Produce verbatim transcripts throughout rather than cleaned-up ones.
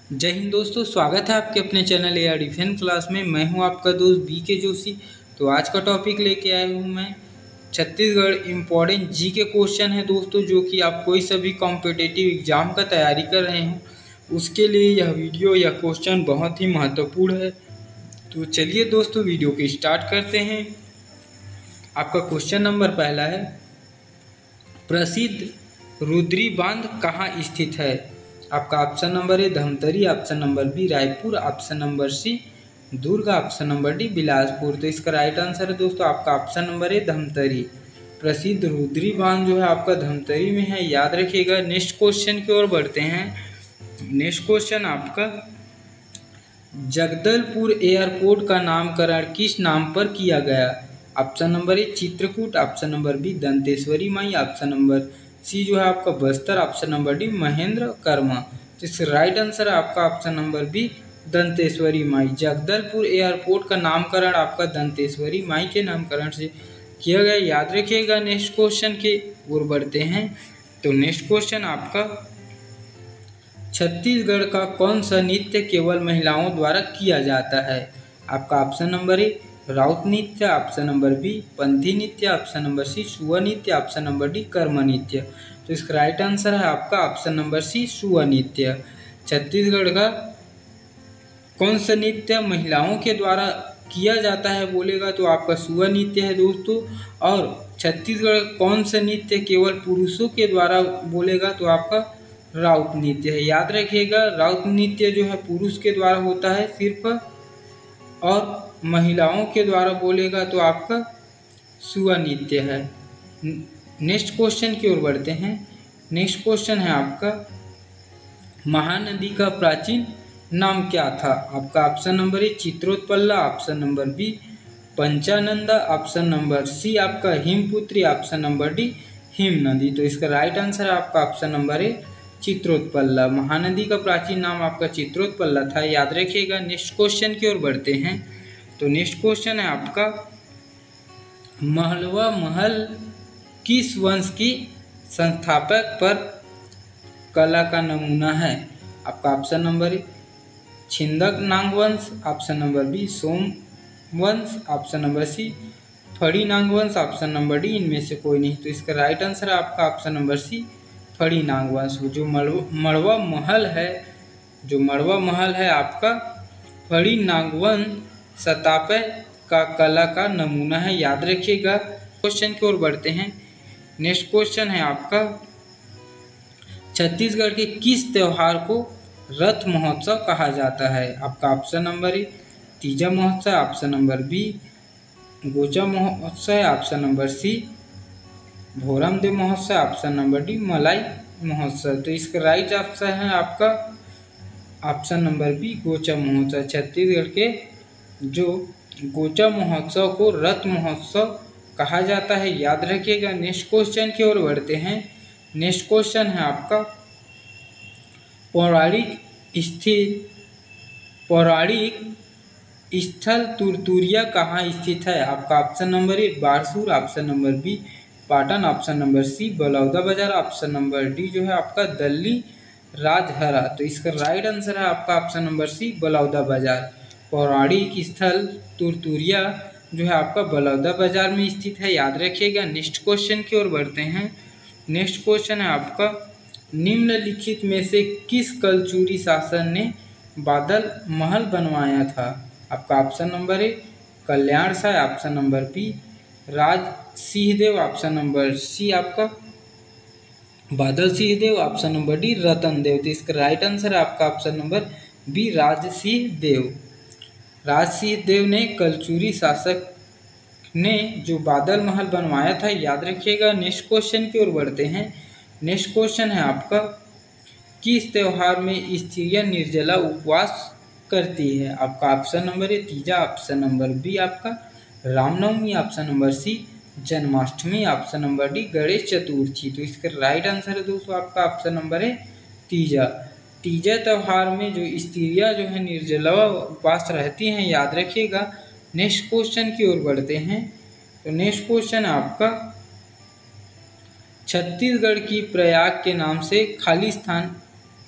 जय हिंद दोस्तों, स्वागत है आपके अपने channel A R defence class में। मैं हूं आपका दोस्त बी के जोशी। तो आज का टॉपिक लेके आया हूं मैं छत्तीसगढ़ इम्पोर्टेंट जी के क्वेश्चन है दोस्तों, जो कि आप कोई सभी कॉम्पिटिटिव एग्जाम का तैयारी कर रहे हो उसके लिए यह वीडियो या क्वेश्चन बहुत ही महत्वपूर्ण है। तो चलिए दोस्तों वीडियो को स्टार्ट करते हैं। आपका क्वेश्चन नंबर पहला है, प्रसिद्ध रुद्री बांध कहाँ स्थित है? आपका option number A Dhamtari, option number B Raipur, option number C Durg, option number D Bilaspur. तो इसका राइट आंसर है दोस्तों आपका ऑप्शन नंबर ए धमतरी। प्रसिद्ध रुद्री बांध जो है आपका धमतरी में है, याद रखिएगा। नेक्स्ट क्वेश्चन की ओर बढ़ते हैं। नेक्स्ट क्वेश्चन आपका, जगदलपुर एयरपोर्ट का नामकरण किस नाम पर किया गया? Option number A Chitrakoot, option number B Danteshwari Mai, option number C जो है आपका Bastar, option number D Mahendra Karma. तो इसका राइट आंसर है आपका option number B Danteshwari Mai. Jagdalpur airport का नामकरण आपका दंतेश्वरी माई के नामकरण से किया गया, याद रखिएगा। नेक्स्ट क्वेश्चन के ओर बढ़ते हैं। तो नेक्स्ट क्वेश्चन आपका, छत्तीसगढ़ का कौन सा नृत्य केवल महिलाओं द्वारा किया जाता है? आपका ऑप्शन नंबर ए राउत नृत्य, ऑप्शन नंबर बी पंथी नृत्य, ऑप्शन नंबर सी सुआ नृत्य, ऑप्शन नंबर डी कर्म नृत्य। तो इसका राइट आंसर है आपका ऑप्शन नंबर सी सुआ नृत्य। छत्तीसगढ़ का कौन सा नृत्य महिलाओं के द्वारा किया जाता है बोलेगा तो आपका सुआ नृत्य है दोस्तों। और छत्तीसगढ़ कौन सा नृत्य केवल पुरुषों के द्वारा बोलेगा तो आपका राउत नृत्य है, याद रखिएगा। राउत नृत्य जो है पुरुष के द्वारा होता है सिर्फ, और महिलाओं के द्वारा बोलेगा तो आपका सुआ नृत्य है। नेक्स्ट क्वेश्चन की ओर बढ़ते हैं। नेक्स्ट क्वेश्चन है आपका, महानदी का प्राचीन नाम क्या था? आपका option number A Chitrotpala, option number B Panchananda, option number C आपका हिमपुत्री, ऑप्शन नंबर डी हिम नदी। तो इसका राइट आंसर है आपका option number A Chitrotpala. Mahanadi का प्राचीन नाम आपका चित्रोत्पल्ला था, याद रखिएगा। नेक्स्ट क्वेश्चन की ओर बढ़ते हैं। तो नेक्स्ट क्वेश्चन है आपका, महलवा महल किस वंश की संस्थापक पर कला का नमूना है? आपका ऑप्शन नंबर ए छिंदक नांग वंश, ऑप्शन नंबर बी सोम वंश, ऑप्शन नंबर सी फड़ी नांग वंश, ऑप्शन नंबर डी इनमें से कोई नहीं। तो इसका राइट आंसर है आपका ऑप्शन नंबर सी फड़ी नांग वंश। जो मड़वा महल है, जो मड़वा महल है आपका फड़ी नांग वंश सतापय का कला का नमूना है, याद रखिएगा। क्वेश्चन की ओर बढ़ते हैं। नेक्स्ट क्वेश्चन है आपका, छत्तीसगढ़ के किस त्योहार को रथ महोत्सव कहा जाता है? आपका ऑप्शन नंबर ए तीजा महोत्सव, ऑप्शन नंबर बी गोचा महोत्सव, ऑप्शन नंबर सी भोरम देव महोत्सव, ऑप्शन नंबर डी मलाई महोत्सव। तो इसका राइट ऑप्शन है आपका ऑप्शन नंबर बी गोचा महोत्सव। छत्तीसगढ़ के जो गोचा महोत्सव को रथ महोत्सव कहा जाता है, याद रखिएगा। नेक्स्ट क्वेश्चन की ओर बढ़ते हैं। नेक्स्ट क्वेश्चन है आपका, पौराणिक स्थित पौराणिक स्थल तुरतुरिया कहाँ स्थित है? आपका option number A Barsur, option number B Patan, option number C Baloda Bazar, option number D जो है आपका दल्ली राजहरा। तो इसका राइट आंसर है आपका ऑप्शन नंबर सी बलौदा बाजार। पौराणिक स्थल तुरतुरिया जो है आपका बलौदा बाजार में स्थित है, याद रखिएगा। नेक्स्ट क्वेश्चन की ओर बढ़ते हैं। नेक्स्ट क्वेश्चन है आपका, निम्नलिखित में से किस कलचुरी शासन ने बादल महल बनवाया था? आपका option number A Kalyan Sai, option number B Raj Singhdev, option number C आपका Badal Singhdev, option number D Ratan Dev. तो इसका राइट आंसर है आपका option number B Raj Singh Dev. Raj Singh Dev ने कलचुरी शासक ने जो बादल महल बनवाया था, याद रखिएगा। नेक्स्ट क्वेश्चन की ओर बढ़ते हैं। नेक्स्ट क्वेश्चन है आपका, किस त्योहार में स्त्रियां निर्जला उपवास करती है? आपका option number A Teeja, option number B आपका Ram Navami, option number C Janmashtami, option number D Ganesh Chaturthi. तो इसका राइट आंसर है दोस्तों आपका ऑप्शन नंबर ए तीजा। तीजा त्यौहार में जो स्त्रियां जो है निर्जला उपवास रहती हैं, याद रखिएगा। नेक्स्ट क्वेश्चन की ओर बढ़ते हैं। तो नेक्स्ट क्वेश्चन आपका, छत्तीसगढ़ की प्रयाग के नाम से खाली स्थान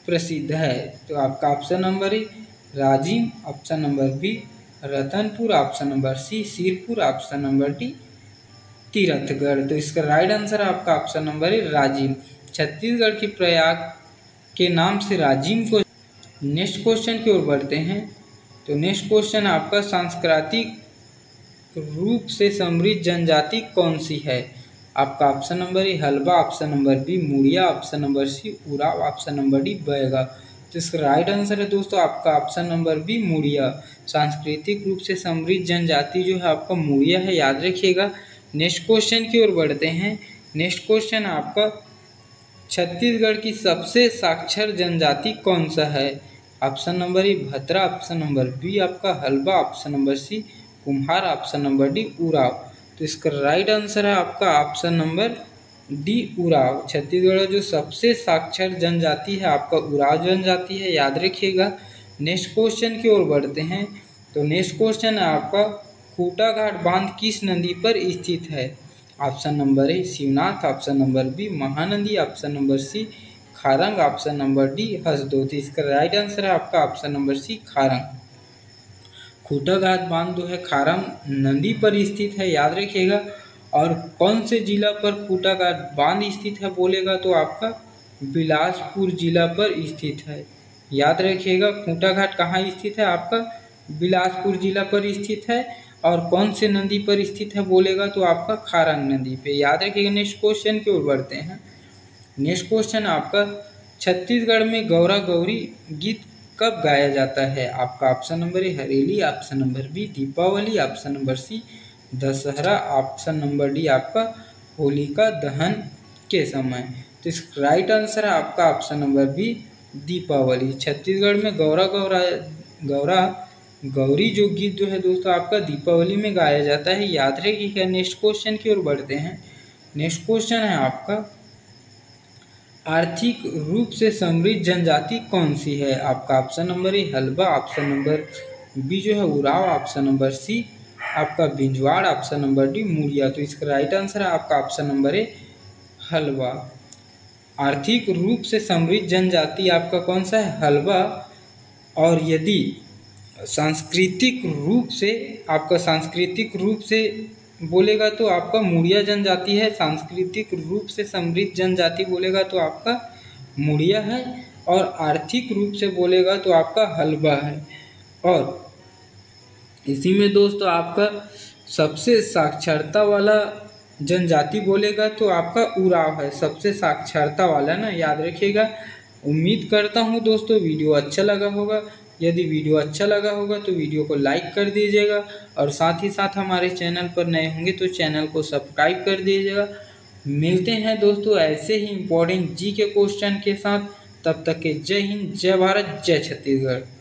प्रसिद्ध है? तो आपका option number A Rajim, option number B Ratanpur, option number C Sirpur, option number D Tirathgarh. तो इसका राइट आंसर है आपका option number A Rajim. Chhattisgarh के प्रयाग के नाम से राजिम को। नेक्स्ट क्वेश्चन की ओर बढ़ते हैं। तो नेक्स्ट क्वेश्चन आपका सांस्कृतिक रूप से समृद्ध जनजाति कौन सी है? आपका option number A Halba, option number B Muria, option number C Oraon, option number D Baiga. तो इसका राइट आंसर है दोस्तों आपका ऑप्शन नंबर बी मुड़िया। सांस्कृतिक रूप से समृद्ध जनजाति जो है आपका मुड़िया है, याद रखिएगा। नेक्स्ट क्वेश्चन की ओर बढ़ते हैं। नेक्स्ट क्वेश्चन आपका छत्तीसगढ़ की सबसे साक्षर जनजाति कौन सा है? Option number A Bhadra, option number B आपका हल्बा, ऑप्शन नंबर सी कुम्हार, ऑप्शन नंबर डी उराव। तो इसका राइट आंसर है आपका option number D Oraon. Chhattisgarh जो सबसे साक्षर जनजाति है आपका उराव जनजाति है, याद रखिएगा। नेक्स्ट क्वेश्चन की ओर बढ़ते हैं। तो नेक्स्ट क्वेश्चन है आपका खूटाघाट बांध किस नदी पर स्थित है? Option number A Shivnath, option number B Mahanadi, option number C Kharang, option number D Hasdoti. इसका राइट आंसर है आपका option number C Kharang. Khutaghat बांध जो है खारंग नदी पर स्थित है, याद रखिएगा। और कौन से जिला पर खूटाघाट बांध स्थित है बोलेगा तो आपका बिलासपुर जिला पर स्थित है, याद रखिएगा। खूटाघाट कहाँ स्थित है? आपका बिलासपुर जिला पर स्थित है। और कौन से नदी पर स्थित है बोलेगा तो आपका खारंग नदी पे, याद रखिएगा। नेक्स्ट क्वेश्चन की ओर बढ़ते हैं। नेक्स्ट क्वेश्चन आपका छत्तीसगढ़ में गौरा गौरी गीत कब गाया जाता है? आपका option number A Hareli, option number B Deepavali, option number C Dussehra, option number D आपका होलिका दहन के समय। तो इस राइट आंसर है आपका option number B Deepavali. Chhattisgarh में गौरा गौरा गौरा गौरी जो गीत जो है दोस्तों आपका दीपावली में गाया जाता है, याद रखिएगा। नेक्स्ट क्वेश्चन की ओर बढ़ते हैं। नेक्स्ट क्वेश्चन है आपका आर्थिक रूप से समृद्ध जनजाति कौन सी है? आपका option number A Halba, option number B जो है उराव, ऑप्शन नंबर सी आपका Binjhwar, option number D Muria. तो इसका राइट आंसर है आपका ऑप्शन नंबर ए हल्बा। आर्थिक रूप से समृद्ध जनजाति आपका कौन सा है? हल्बा। और यदि सांस्कृतिक रूप से आपका सांस्कृतिक रूप से बोलेगा तो आपका मुड़िया जनजाति है। सांस्कृतिक रूप से समृद्ध जनजाति बोलेगा तो आपका मुड़िया है। और आर्थिक रूप से बोलेगा तो आपका हल्बा है। और इसी में दोस्तों आपका सबसे साक्षरता वाला जनजाति बोलेगा तो आपका उराव है, सबसे साक्षरता वाला ना, याद रखिएगा। उम्मीद करता हूँ दोस्तों वीडियो अच्छा लगा होगा। यदि वीडियो अच्छा लगा होगा तो वीडियो को लाइक कर दीजिएगा और साथ ही साथ हमारे चैनल पर नए होंगे तो चैनल को सब्सक्राइब कर दीजिएगा। मिलते हैं दोस्तों ऐसे ही इम्पोर्टेंट जी के क्वेश्चन के साथ। तब तक के जय हिंद, जय भारत, जय छत्तीसगढ़।